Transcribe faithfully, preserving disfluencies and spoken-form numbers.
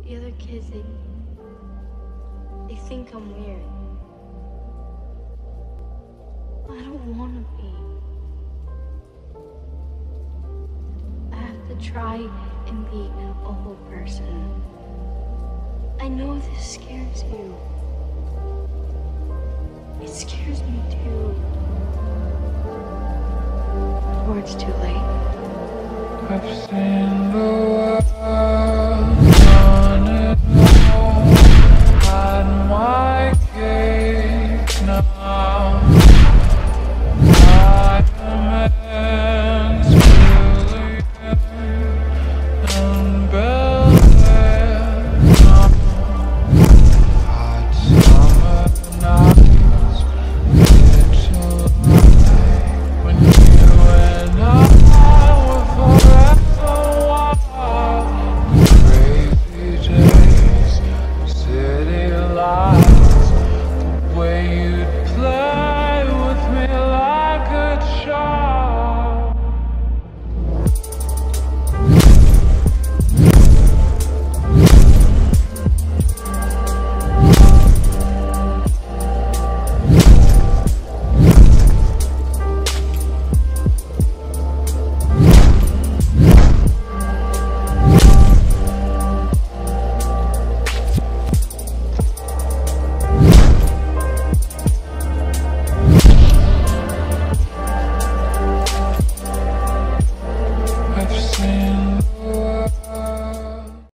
The other kids, they, they think I'm weird. I don't want to be. I have to try and be a whole person. I know this scares you. It scares me too. Before it's too late. I've seen the world.